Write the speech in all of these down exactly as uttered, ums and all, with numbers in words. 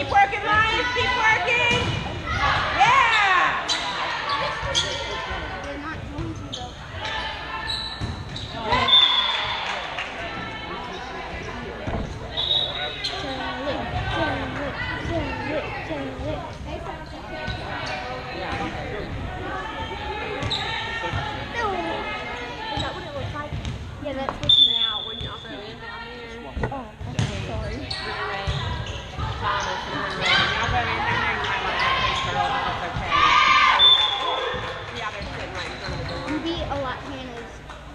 working, Lions. Keep working. Yeah. They're not going to though. Yeah, that's what you Now, when y'all throw in down there. Oh, okay, sorry. Thomas and then y'all throw in down there, you might want to ask these girls if it's okay. Yeah, they're sitting right in front of the door. You beat a lot Hannah's.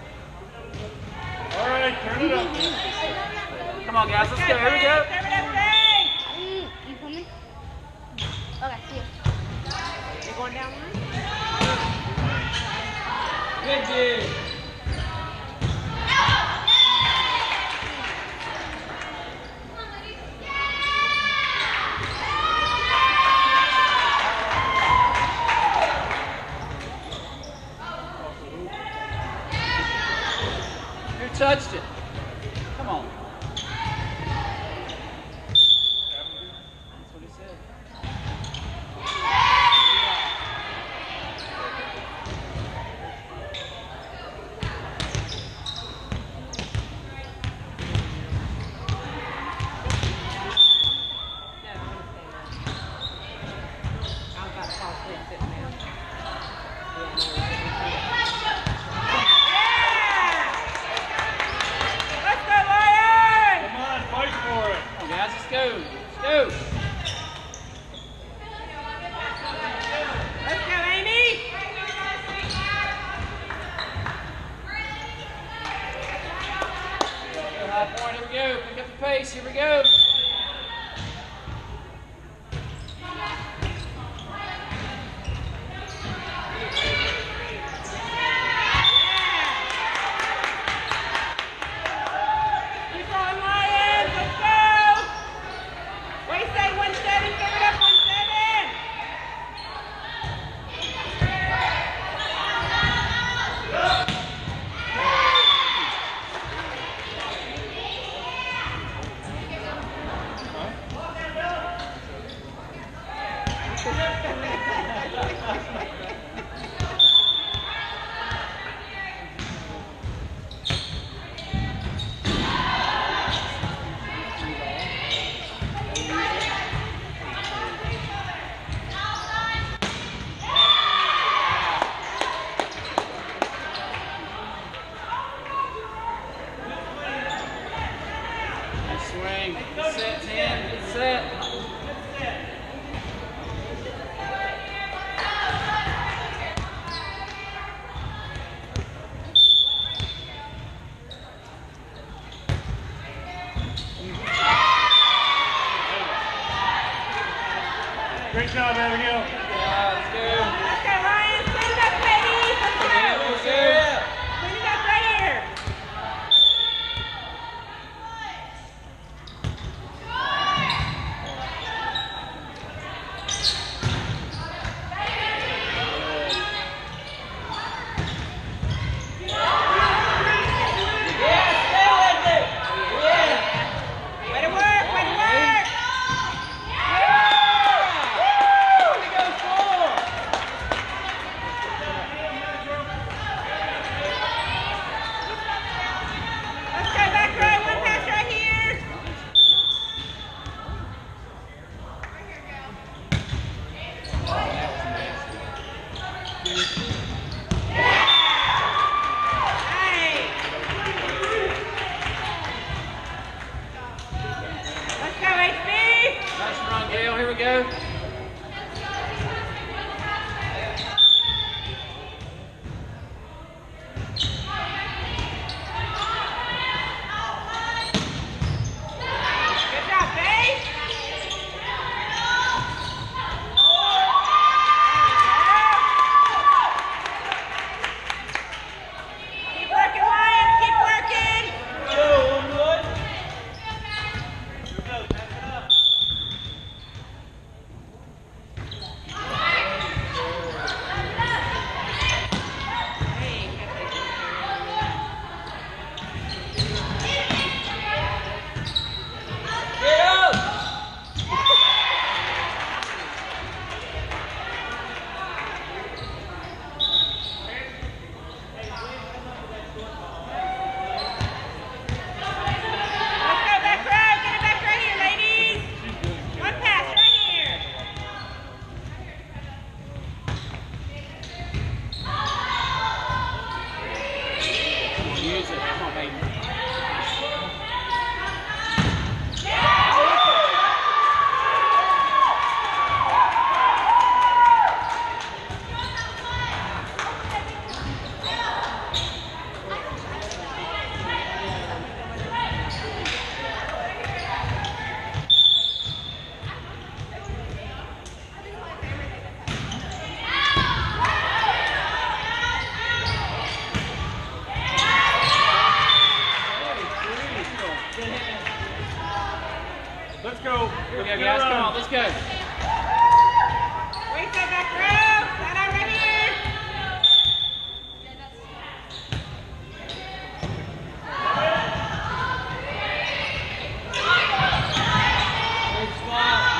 All right, turn it up. Come on, guys, let's go. Here we go. Mm, you coming? Okay, see you. You going down one? Good dude. Who touched it? Come on. That's what he said. Let's go. Let's go. Let's go, Amy. High point. Here we go. Pick up the pace. Here we go. Swing. Set, ten. Set. Great job, Abigail. Yeah, let's go. Let's go, Lions. Clean it up, ladies. Let's go. Let's go. Clean it up right here. Way to work, way to work. Let's go back right. One pass right here. Hey. Let's go, H B. Nice run, Gail. Here we go. Good job, Faith. Keep working, Lions. Keep working. let's go. Wait till back row. Side out right here. Good spot.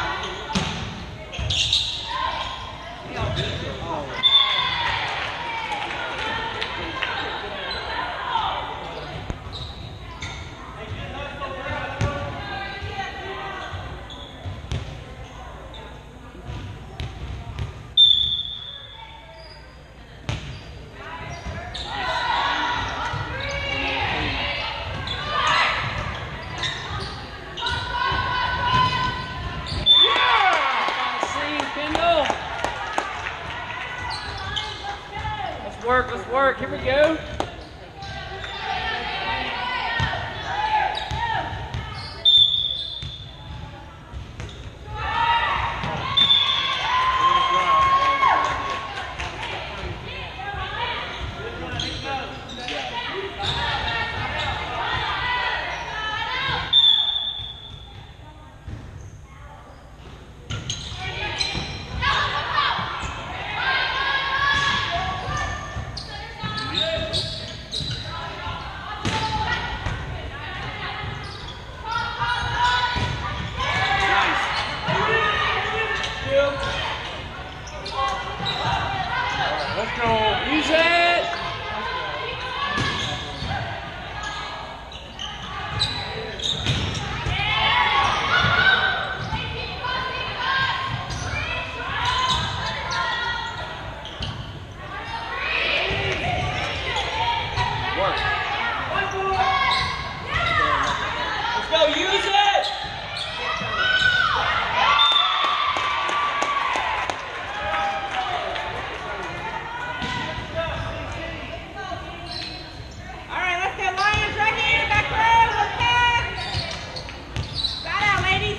Let's work, let's work. Here we go. Let's go. Use it. Work. Let's go. Use it. All right, let's go Lions right here. Back row. Let's pass. Side out, ladies.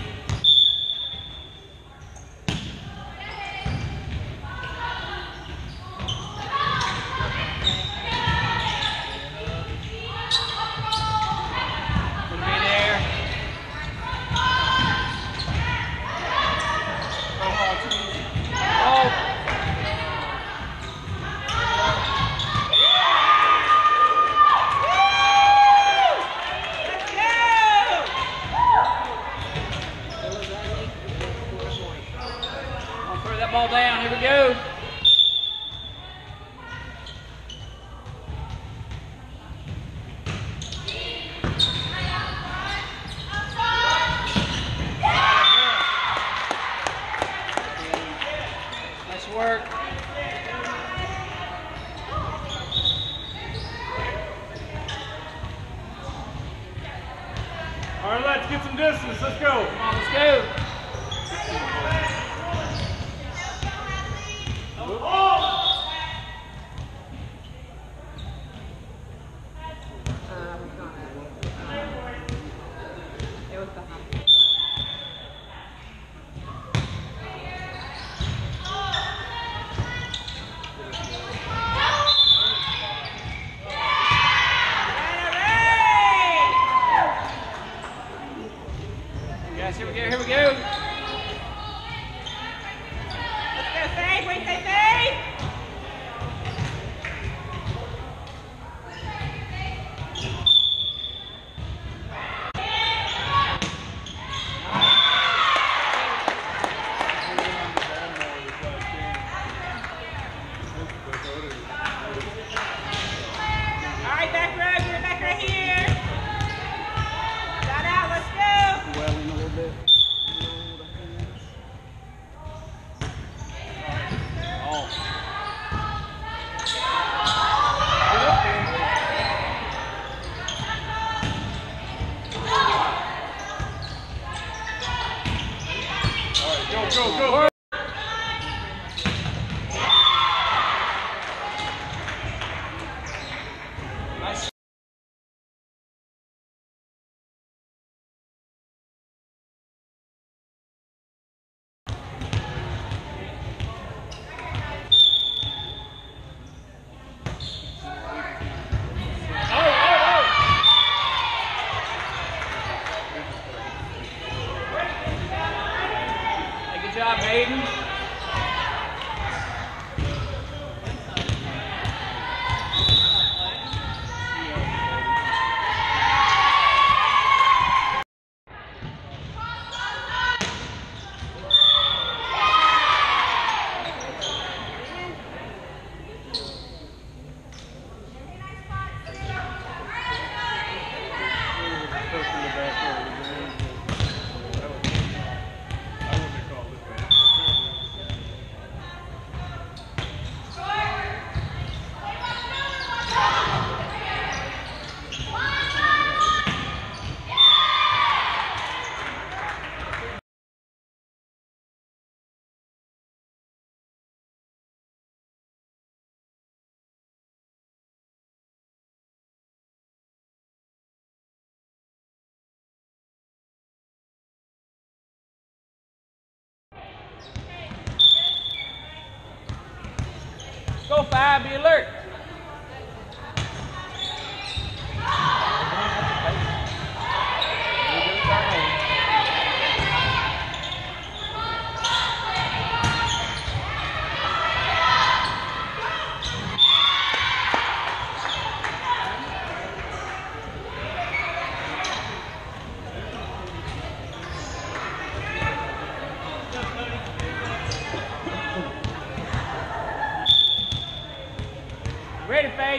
Gonna be there. Oh. Let's go. I'll throw that ball down. Here we go. Nice work. All right, let's get some distance. Let's go. Come on, let's go. It was behind. Yes, here we go, here we go. job, Hayden. Go five, be alert. Ready, Faith?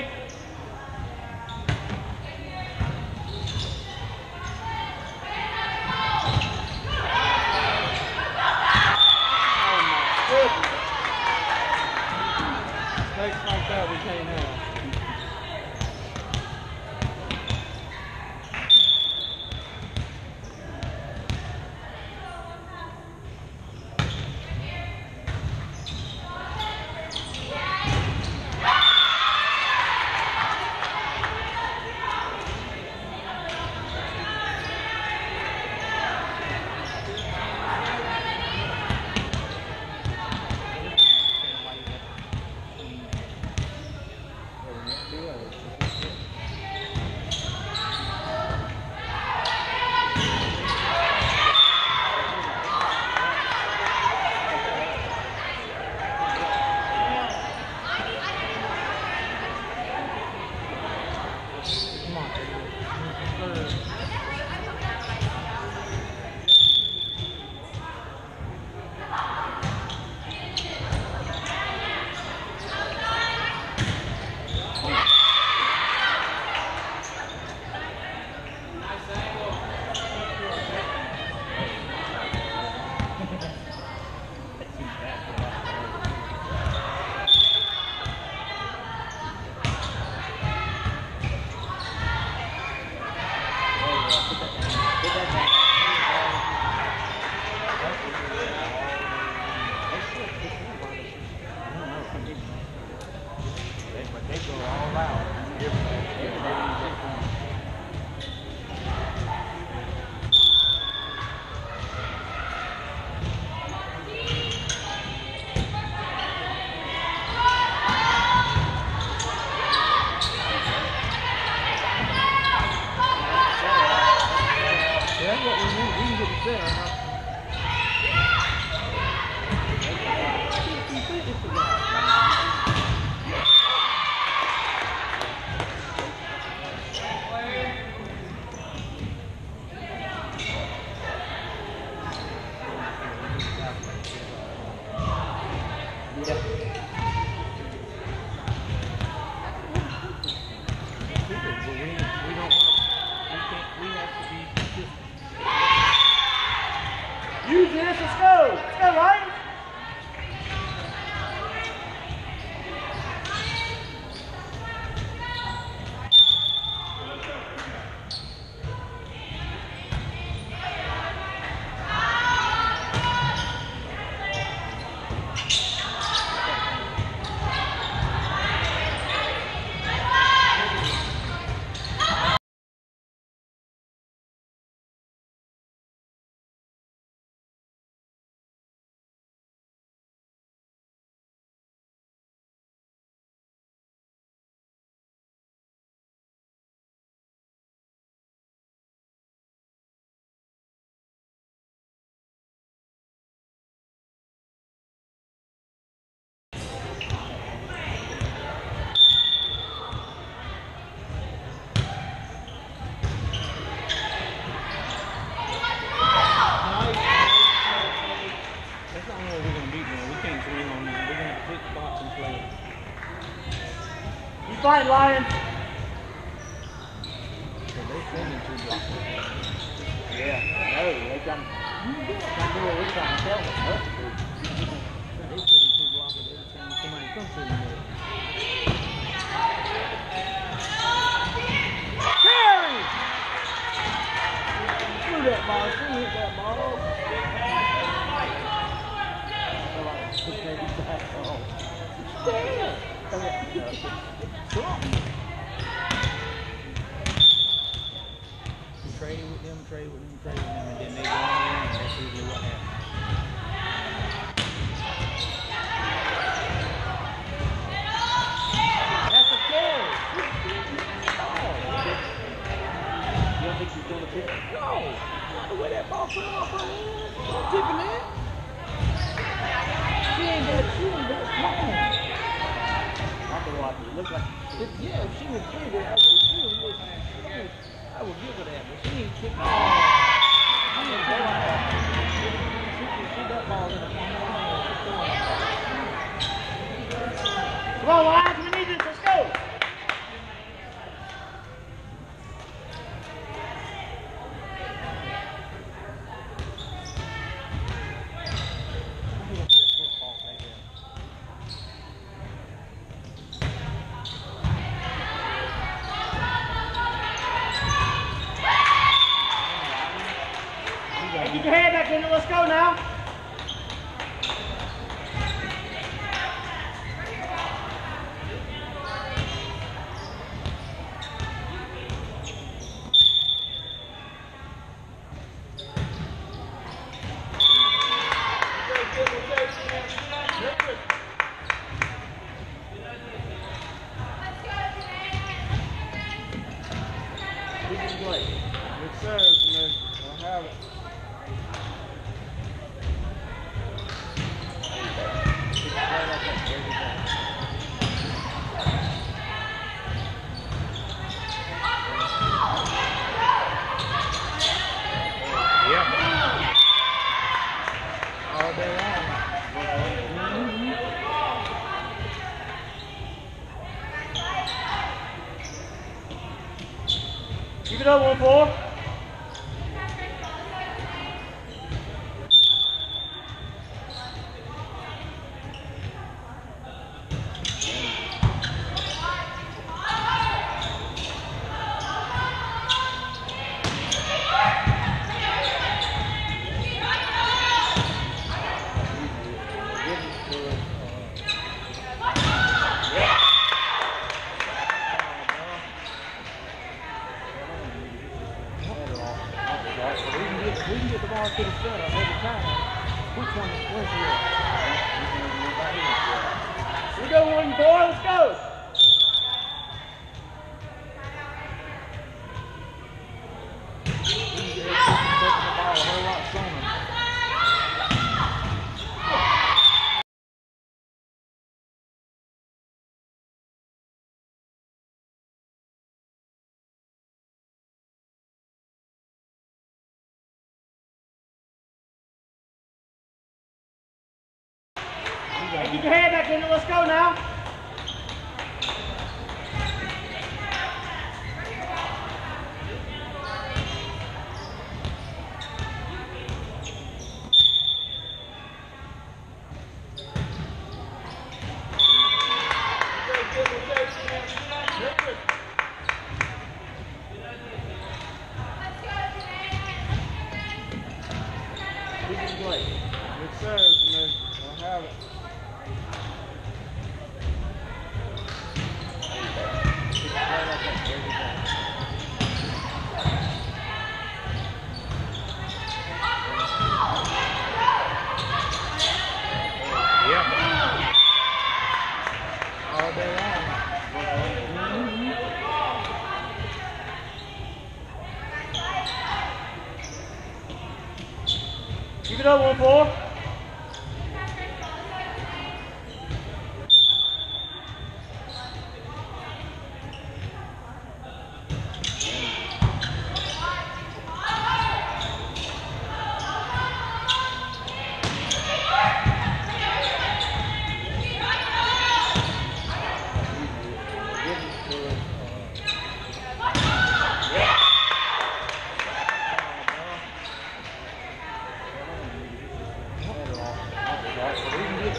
Mistakes like that we can't have. we're going to beat them. We can't swing on them. We're going to have to pick spots and play. You fight, Lions. So they sending two blocks. Yeah. No, they come. Come do what we're trying to tell them. Us to do. They sending two blocks every time somebody comes to them. Carry! Shoot that ball. Shoot hit that ball. Trade with them, trade with them, trade with them, and then they go in and that's usually what happens. That's a carry. You don't think she's going to pick it? No! Not the way that ball come off her hand. Don't tip him in. She ain't that, she ain't that strong. I can watch it. It looks like If, yeah, if she was bigger, I would, she would look, I would give her that, but she ain't kicked off. She ain't go out there. She can shoot that ball in the corner. Come on, Lions, we need this. Let's go. Hey, get your head back in there. Let's go now. It serves, and they don't have it. It's right up there every time. Yep. All day long. Mm-hmm. Keep it up, one four. We can get the ball to the center every time. Which one is where's he at? We go, one four. Let's go. We can get the ball a whole lot sooner. Hey, get your head back in there. Let's go now. It serves, and they don't have it. It's right up there every time. Yep. All day long. Mm-hmm. Keep it up, one four.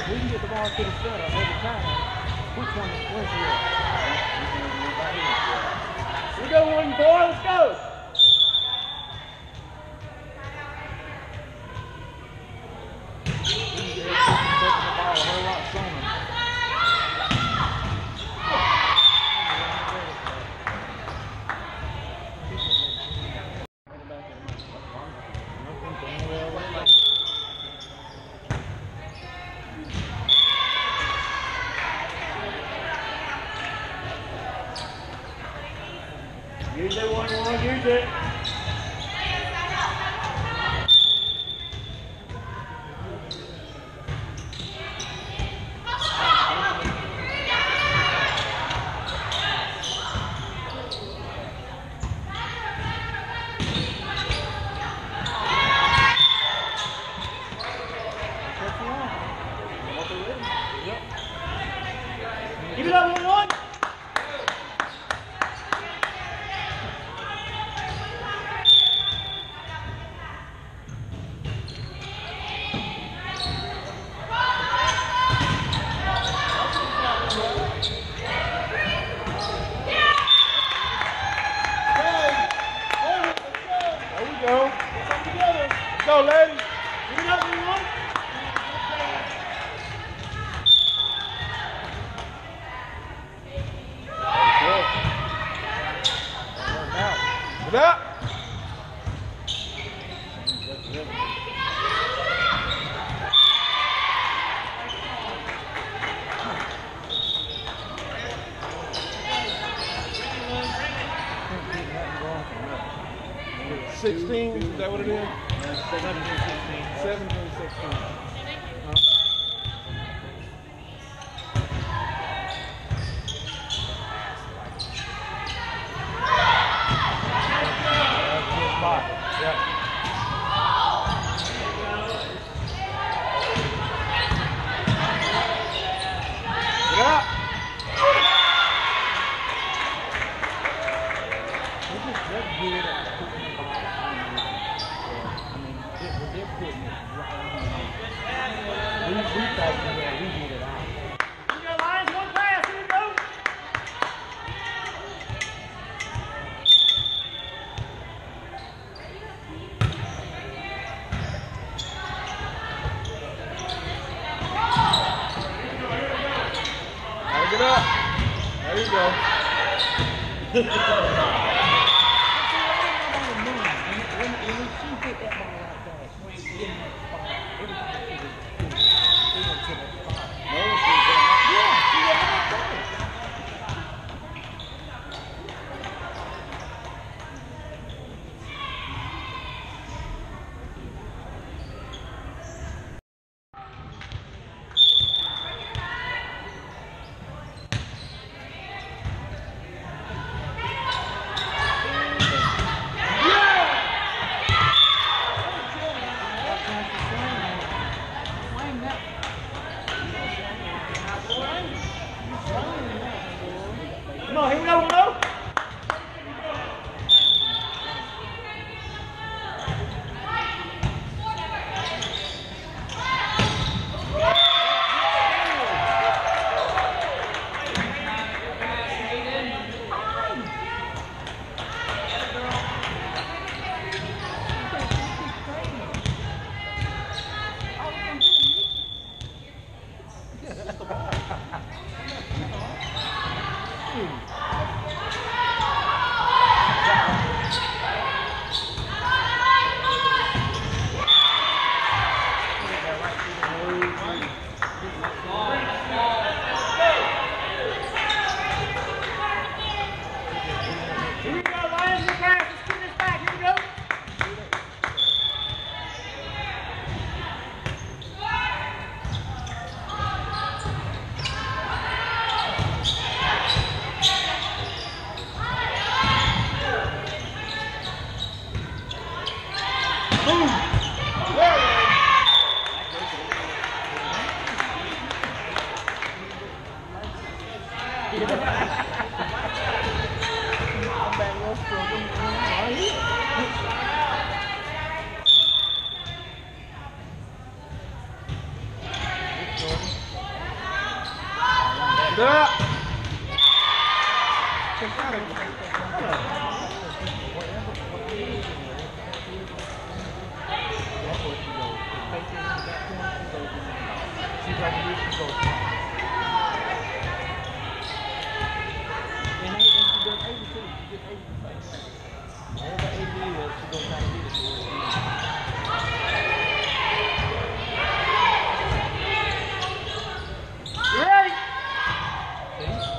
We can get the ball to the center every time. Which one is where's he at? We go one boy, let's go! We can get the ball a whole lot sooner. Use it, one, one, use it. Keep it up, one, one. Go. Let's go, ladies. Give it up, everyone. Get up. Sixteen, is that what it is? Seventeen, sixteen. Seventeen, sixteen. Huh? Yeah. Get up. This is just good at putting the ball on the line. I mean, it, they're putting it right on the line. We, we thought we had, we did it out. You go, Lions, one pass, here we go. Gotta get up. There you go. Come on, here we go, go. Here we go, Lions, the pass. Let's get this back. Here we go. Boom. I'm back real strong. Stop. She's like a week ago. And they, and she does eighty too. She gets eighty. Whatever eighty is, she goes try to get it to her. You ready? See?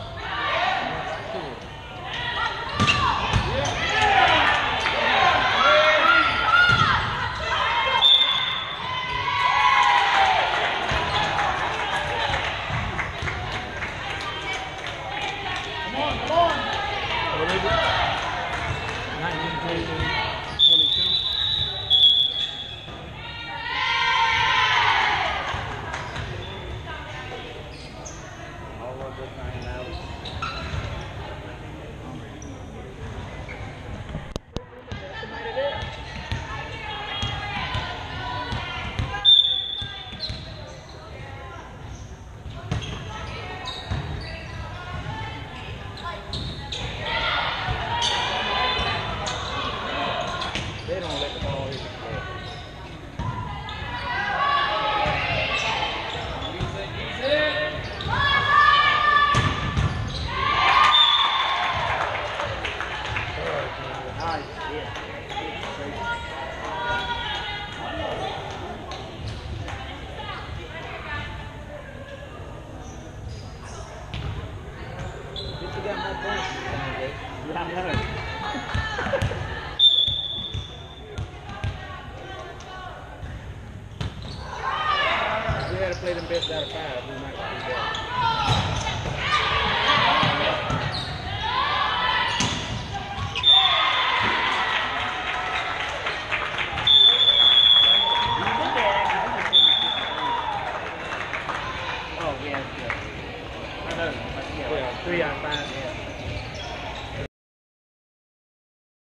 They don't let the ball hit the floor. Nice, yeah. You got more points than me, Jay. I know. We had to play them best out of five. We might do that. Oh, yeah, yeah. I know. Yeah, three out of five, yeah.